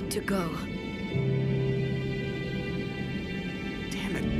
need to go. Damn it.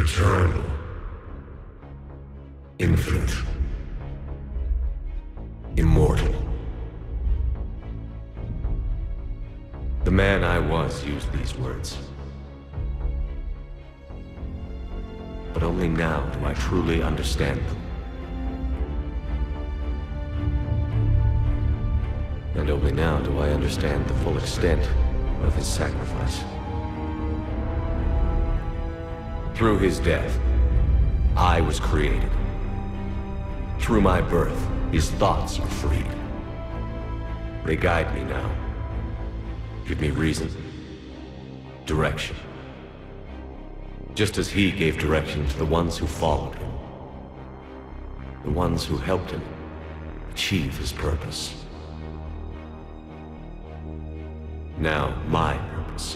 eternal, infinite, immortal. The man I was used these words. But only now do I truly understand them. And only now do I understand the full extent of his sacrifice. Through his death, I was created. Through my birth, his thoughts are freed. They guide me now. Give me reason, direction. Just as he gave direction to the ones who followed him. The ones who helped him achieve his purpose. Now, my purpose.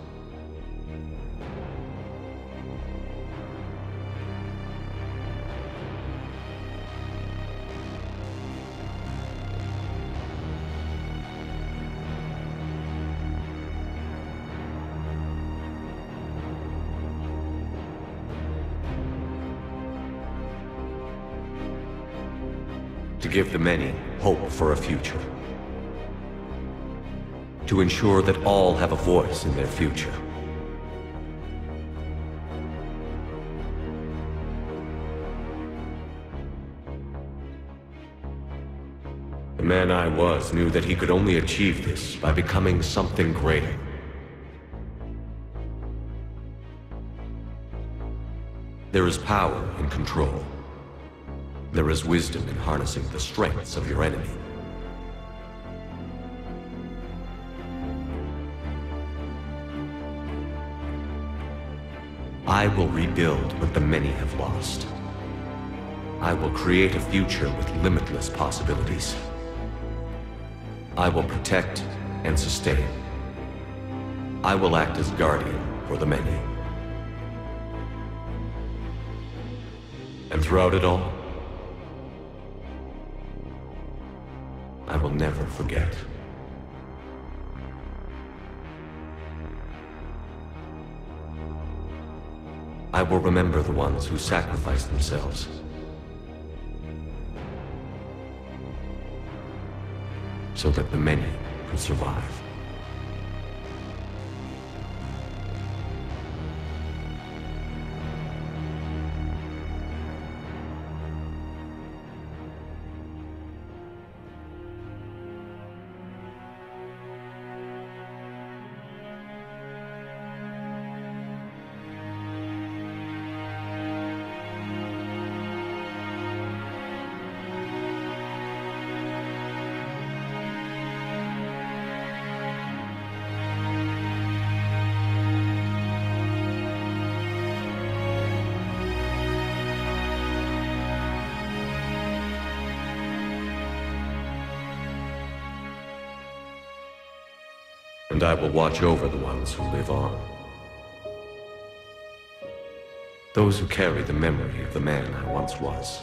To give the many hope for a future. To ensure that all have a voice in their future. The man I was knew that he could only achieve this by becoming something greater. There is power in control. There is wisdom in harnessing the strengths of your enemy. I will rebuild what the many have lost. I will create a future with limitless possibilities. I will protect and sustain. I will act as guardian for the many. And throughout it all, I will never forget. I will remember the ones who sacrificed themselves. So that the many could survive. And I will watch over the ones who live on. Those who carry the memory of the man I once was.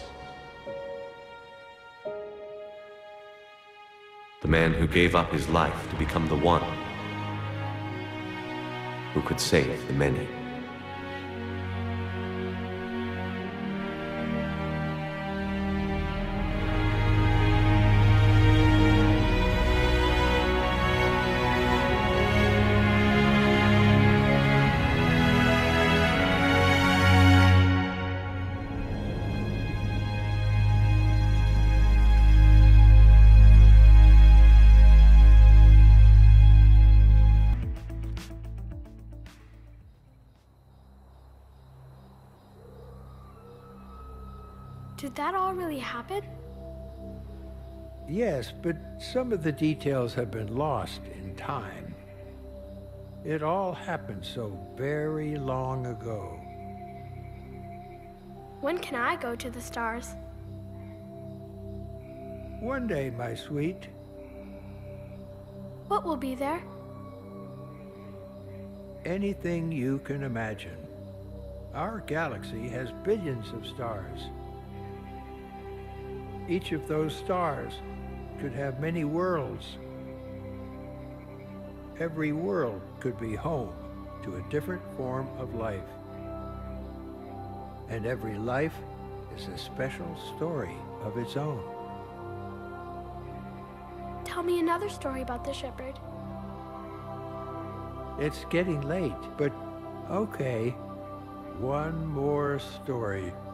The man who gave up his life to become the one who could save the many. Did that all really happen? Yes, but some of the details have been lost in time. It all happened so very long ago. When can I go to the stars? One day, my sweet. What will be there? Anything you can imagine. Our galaxy has billions of stars. Each of those stars could have many worlds. Every world could be home to a different form of life. And every life is a special story of its own. Tell me another story about the shepherd. It's getting late, but okay. One more story.